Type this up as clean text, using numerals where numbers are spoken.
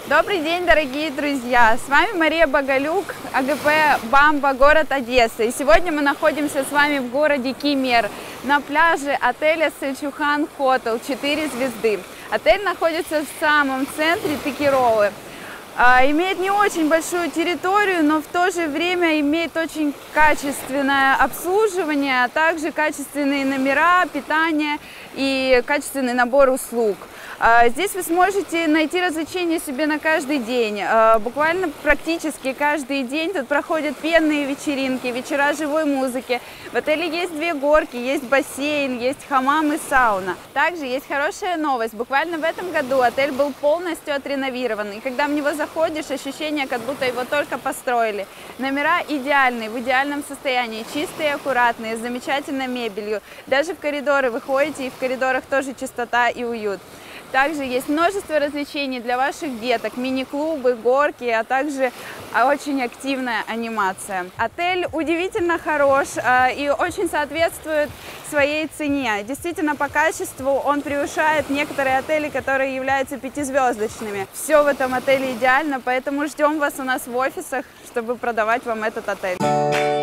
Добрый день, дорогие друзья! С вами Мария Боголюк, АГП «Бамба», город Одесса. И сегодня мы находимся с вами в городе Кемер на пляже отеля Сельчухан Хотел 4 звезды. Отель находится в самом центре Текеровы. Имеет не очень большую территорию, но в то же время имеет очень качественное обслуживание, а также качественные номера, питание и качественный набор услуг. Здесь вы сможете найти развлечения себе на каждый день. Буквально практически каждый день тут проходят пенные вечеринки, вечера живой музыки. В отеле есть 2 горки, есть бассейн, есть хамам и сауна. Также есть хорошая новость. Буквально в этом году отель был полностью отреновирован. И когда в него заходишь, ощущение, как будто его только построили. Номера идеальные, в идеальном состоянии, чистые, аккуратные, с замечательной мебелью. Даже в коридоры вы ходите, и в коридорах тоже чистота и уют. Также есть множество развлечений для ваших деток, мини-клубы, горки, а также очень активная анимация. Отель удивительно хорош и очень соответствует своей цене. Действительно, по качеству он превышает некоторые отели, которые являются 5-звездочными. Все в этом отеле идеально, поэтому ждем вас у нас в офисах, чтобы продавать вам этот отель.